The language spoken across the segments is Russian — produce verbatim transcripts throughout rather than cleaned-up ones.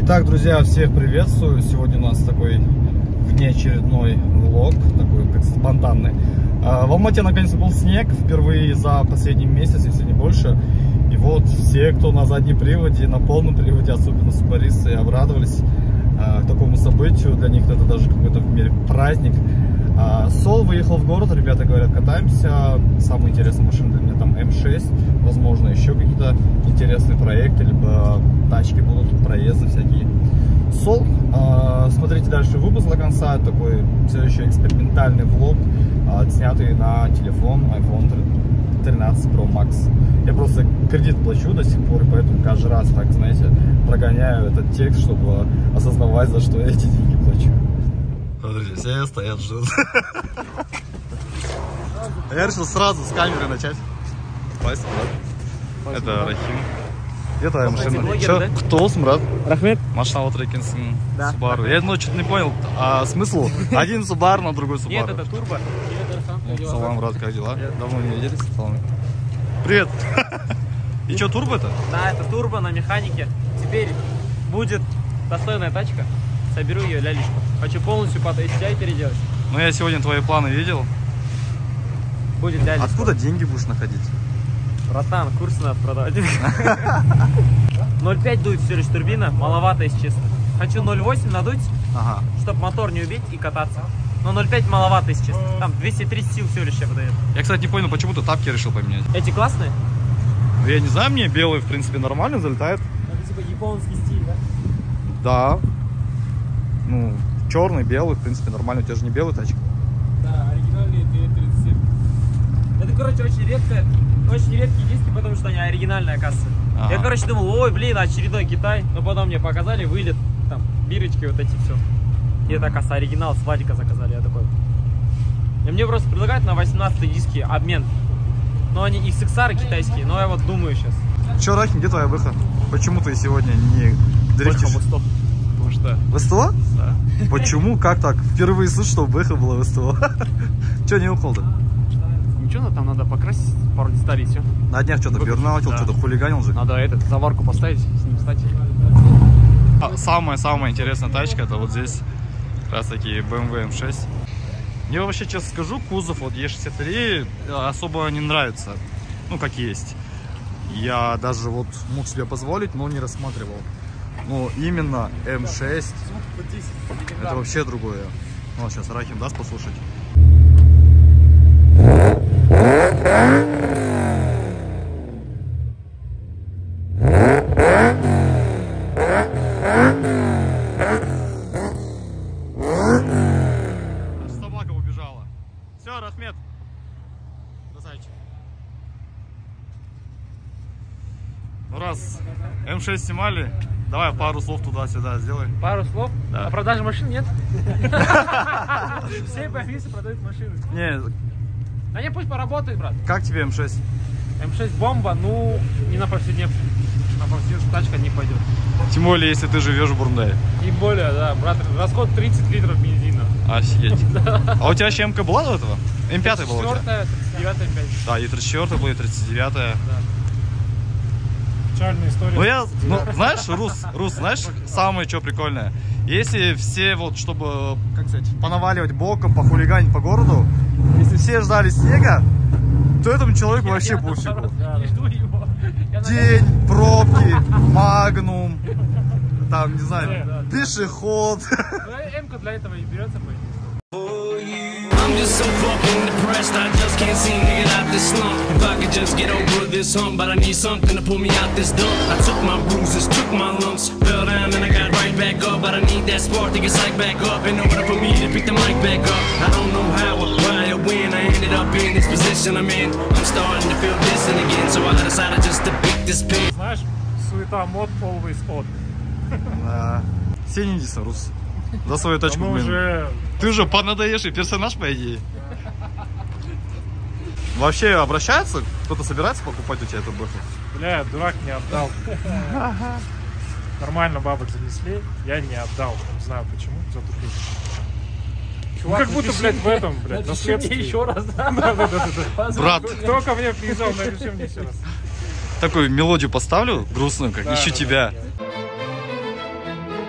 Итак, друзья, всех приветствую. Сегодня у нас такой внеочередной влог, такой как спонтанный. В Алмате наконец-то был снег, впервые за последний месяц, если не больше. И вот все, кто на заднем приводе, на полном приводе, особенно субаристы, обрадовались к такому событию. Для них это даже какой-то в мире праздник. Сол выехал в город, ребята говорят, катаемся. Самая интересная машина для меня там эм шесть. Возможно, еще какие-то интересные проекты, либо тачки будут, проезды всякие. Сол, смотрите дальше выпуск до конца. Такой следующий экспериментальный влог, снятый на телефон айфон тринадцать про макс. Я просто кредит плачу до сих пор, поэтому каждый раз, так знаете, прогоняю этот текст, чтобы осознавать, за что я эти деньги плачу. Смотрите, все стоят, ждут. Я решил сразу с камеры начать. Спасибо, брат. Это Рахим. Где твоя машина? Че? Кто, брат? Рахмет. Машина вот Рекинсон. Да. Subaru. Я ну, что-то не понял, а смысл? Один Subaru, на другой Subaru. Нет, это турбо. Ну, салам, брат, как дела? Давно не виделись. Салам. Привет. И что, турбо это? Да, это турбо на механике. Теперь будет достойная тачка. Соберу ее лялечку. Хочу полностью под эс ти ай переделать. Ну, я сегодня твои планы видел. Будет лялечка. Откуда деньги будешь находить? Братан, курс надо продавать. ноль пять дует всего лишь турбина, маловато, если честно. Хочу ноль восемь надуть, ага, чтобы мотор не убить и кататься. Но ноль пять маловато, если честно. Там двести тридцать сил всего лишь выдает. Я, кстати, не понял, почему ты тапки решил поменять. Эти классные? Ну, я не знаю, мне белые, в принципе, нормально залетают. Это типа японский стиль, да? Да. Ну, черный, белый, в принципе, нормально. У тебя же не белый тачка. Да, оригинальные тэ тридцать семь. Это, короче, очень редко, очень редкие диски, потому что они оригинальная касса. Ага. Я, короче, думал, ой, блин, очередной Китай. Но потом мне показали, вылет, там, бирочки вот эти, все. И это касса оригинал, с Вадика заказали, я такой. И мне просто предлагают на восемнадцатые диски обмен. Но они икс икс ар китайские, но я вот думаю сейчас. Че, Рахим, где твоя выход? Почему ты сегодня не дрифтишь? Потому что... В СТО? Да. Почему? Как так? Впервые слышу, что выход было в СТО. Че не уехал-то? Ничего, там надо покрасить пару деталей, все. На днях что-то бернаутил, да. Что-то хулиганил же. Надо этот, заварку поставить, с ним встать. Самая-самая интересная тачка, это вот здесь как раз таки бэ эм вэ эм шесть. Мне вообще, честно скажу, кузов вот е шестьдесят три особо не нравится. Ну, как есть. Я даже вот мог себе позволить, но не рассматривал. Но именно эм шесть это вообще другое. Ну, сейчас Рахим даст послушать. Собака убежала. Все, Рахмет. Красавчик. Ну раз эм шесть снимали, давай пару слов туда-сюда сделай. Пару слов? Да. А продажи машин нет? Все по Афисе продают машины. Не. Да не, пусть поработает, брат. Как тебе эм шесть? эм шесть бомба, ну, не на повседневку. На повседневку тачка не пойдет. Тем более, если ты живешь в Бурундае. Тем более, да, брат, расход тридцать литров бензина. Офигеть. А у тебя еще эм-ка была до этого? эм пять была у тебя? тридцать девятая, эм пять. Да, и тридцать четвёртая была, и тридцать девятая. Да. Печальная история. Ну я, ну, знаешь, Рус, Рус, знаешь, самое что прикольное? Если все вот, чтобы, как сказать, понаваливать боком, похулиганить по городу, если все ждали снега, то этому человеку вообще пофигу. Не жду его. День, пробки, магнум, там, не знаю, пешеход. М-ка для этого и берется, по I'm just so fucking depressed, I just can't seem to get out this slump. If I could just get over this hump, but I need something to pull me out this dump. I took my bruises, took my lumps, fell down and I got right back up. But I need that spark to get psyched back up in order for me to pick the mic back up. I don't know how or why or when I ended up in this position I'm in. I'm starting to feel distant again, so I decided just to pick this pin. Знаешь, суета мод, always on. Да. Все не иди, Рус. За свою тачку, блин. Уже... Ты же понадоевший персонаж, по идее. Вообще обращается? Кто-то собирается покупать у тебя этот бэху? Бля, дурак не отдал. Нормально бабок занесли, я не отдал. Не знаю почему, затупил. Чувак, ну, как будто, блядь, в этом, блядь, наследстве. Еще раз, да? Да, да, да, да. Брат. Кто ко мне приезжал, напиши мне еще раз. Такую мелодию поставлю грустную, как да, «Ищу да, тебя». Да, да.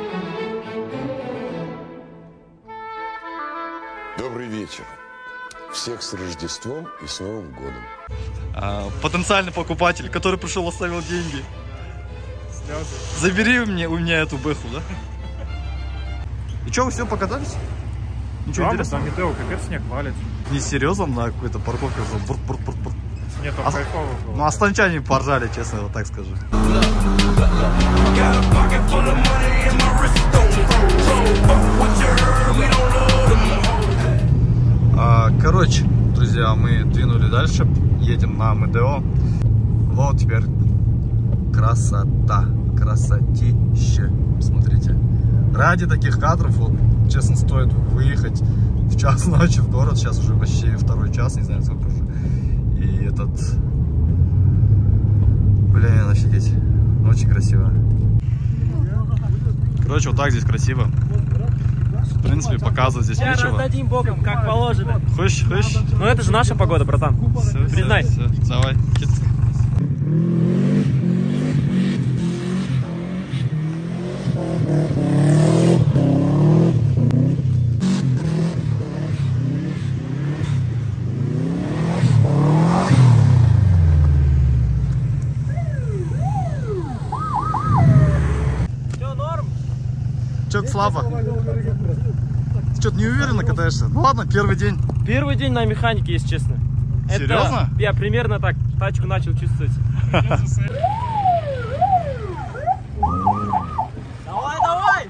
Добрый вечер. Всех с Рождеством и с Новым годом. А, потенциальный покупатель, который пришел, оставил деньги. Слезы. Забери мне, у меня эту бэху, да? И что, вы все покатались? Ничего Да, интересного? мы там Медео, капец, снег валит. Не серьезно, на какой-то парковке уже бурт, бурт, бурт, бурт. Нет, там А, кайфово было. ну, астанчане поржали, честно, вот так скажу. А, короче, друзья, мы двинули дальше, едем на Медео. Вот теперь красота, красотища. Смотрите, ради таких кадров, вот, честно, стоит выехать в час ночи в город. Сейчас уже почти второй час, не знаю сколько уже. И этот, блин, офигеть, очень красиво. Короче, вот так здесь красиво. В принципе, показывать здесь Я нечего. раздадим боком, как положено. Хочешь, хочешь? Ну это же наша погода, братан. Все, Признай. все, все, давай. Все, норм? Что-то слабо. Что-то не уверенно катаешься. Ну ладно, первый день. Первый день на механике, если честно. Серьезно? Это я примерно так тачку начал чувствовать. Давай, давай!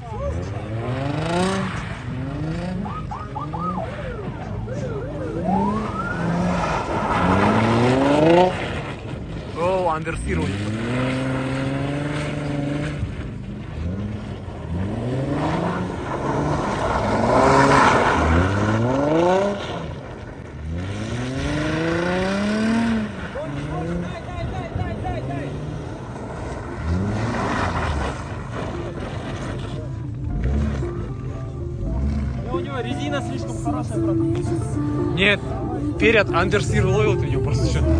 О, андерстирование. У него резина слишком хорошая, брат. Нет, перед андерстир ловил ты него просто что.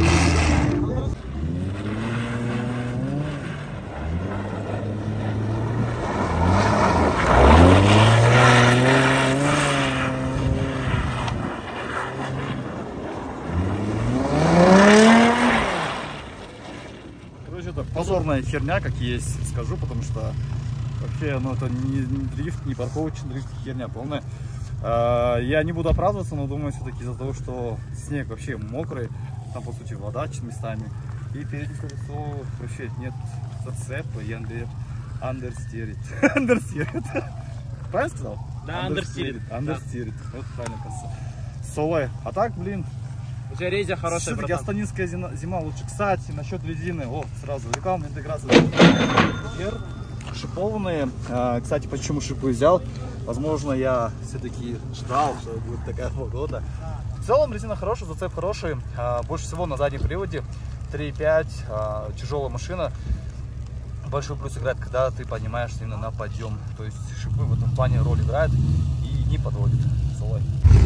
Короче, это позорная херня, как есть, скажу, потому что вообще, ну, это не, не дрифт, не парковочный дрифт, херня полная. А, я не буду оправдываться, но думаю, все-таки из-за того, что снег вообще мокрый, там, по сути, вода местами, и переднее колесо вообще нет зацепа, и андер, андерстирит. Андерстирит. Правильно сказал? Да, андерстирит. Андерстирит. Вот правильно, кажется. Солой. А так, блин, У тебя резия хорошая, все-таки братан. астанинская зима, зима лучше. Кстати, насчет резины, о, сразу рекламная интеграция. Шипованные. А, кстати, почему шипы взял? Возможно, я все-таки ждал, что будет такая погода. В целом резина хорошая, зацеп хороший. А, больше всего на заднем приводе три пять, а, тяжелая машина. Большой плюс играет, когда ты поднимаешься именно на подъем. То есть шипы в этом плане роль играют и не подводит. Солой.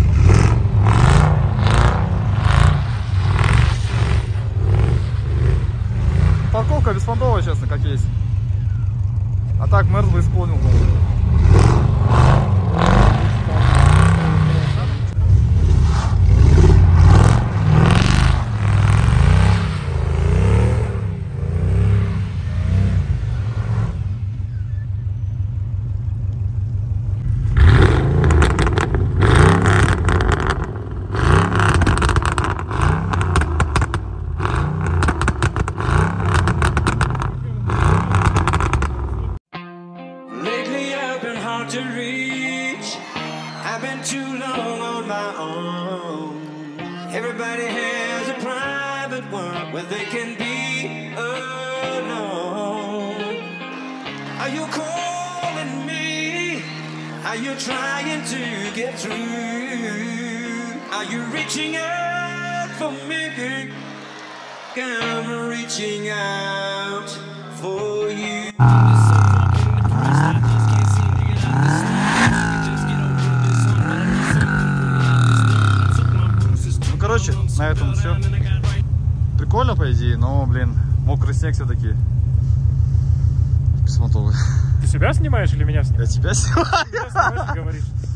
Парковка беспонтовая, честно, как есть. А так Мерс бы исполнил. To reach, I've been too long on my own. Everybody has a private world where they can be alone. Are you calling me? Are you trying to get through? Are you reaching out for me? I'm reaching out for you. Короче, на этом все. Прикольно, по идее, но, блин, мокрый снег все-таки беспонтовый. Ты себя снимаешь или меня Я снимаешь? тебя снимаю. Ты снимаешь, говоришь.